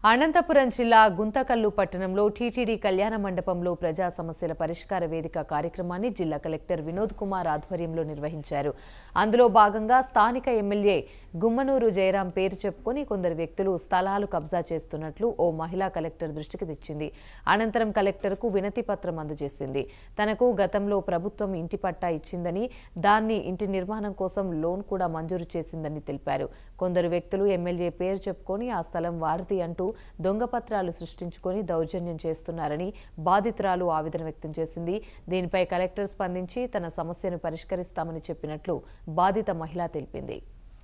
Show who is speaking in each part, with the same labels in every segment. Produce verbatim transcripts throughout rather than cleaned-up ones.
Speaker 1: అనంతపురం జిల్లా గుంతకల్లు పట్టణంలో టీటీడీ కళ్యాణ మండపంలో ప్రజా సమస్యల పరిష్కార వేదిక కార్యక్రమాన్ని జిల్లా కలెక్టర్ వినోద్ కుమార్ ఆధ్వర్యంలో నిర్వహించారు. అందులో భాగంగా స్థానిక ఎమ్మెల్యే గుమ్మనూరు జయరాం పేరు చెప్పుకొని కొందరు వ్యక్తులు స్థలాలు కబ్జా చేస్తున్నట్లు ఓ మహిళా కలెక్టర్ దృష్టికి తెచ్చింది. అనంతరం కలెక్టర్కు వినతి పత్రం అందజేసింది. తనకు గతంలో ప్రభుత్వం ఇంటి పట్టా ఇచ్చిందని, దాన్ని ఇంటి నిర్మాణం కోసం లోన్ కూడా మంజూరు చేసిందని తెలిపారు. కొందరు వ్యక్తులు ఎమ్మెల్యే పేరు చెప్పుకొని ఆ స్థలం వారిది అంటూ దొంగ పత్రాలు సృష్టించుకొని దౌర్జన్యం చేస్తున్నారని బాధితురాలు ఆవేదన వ్యక్తం చేసింది. దీనిపై కలెక్టర్ స్పందించి తన సమస్యను పరిష్కరిస్తామని చెప్పినట్లు బాధిత మహిళ తెలిపింది.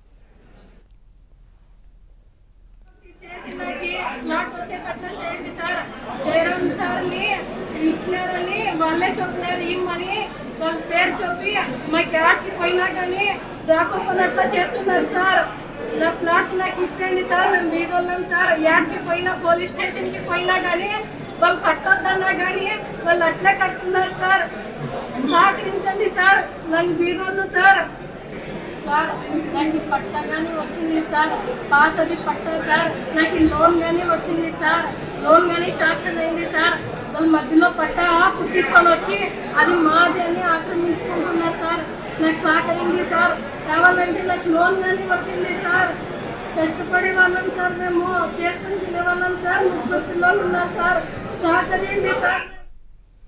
Speaker 2: నా ప్లాట్ నాకు ఇప్పండి సార్, మేము బీదోళ్ళం సార్. యాడ్కి పోయినా పోలీస్ స్టేషన్కి పోయినా కానీ వాళ్ళు కట్టొద్దన్నా కానీ వాళ్ళు అట్లే కట్టున్నారు సార్. సహకరించండి సార్, నన్ను బీదోళ్ళు సార్. సార్ నాకు పట్ట కానీ వచ్చింది సార్, పాతది పట్ట సార్. నాకు లోన్ కానీ వచ్చింది సార్, లోన్ కానీ శాంక్షన్ అయింది సార్. వాళ్ళ మధ్యలో పట్ట పుట్టించుకొని వచ్చి అది మాది అని ఆక్రమించుకుంటున్నారు సార్. నాకు సహకరింది సార్, కావాలంటే నాకు లోన్ కానీ వచ్చింది సార్. కష్టపడే వాళ్ళం సార్, మేము చేసుకుని తినే వాళ్ళం సార్. ముగ్గురు పిల్లలు ఉన్నారు సార్, సహకరింది సార్.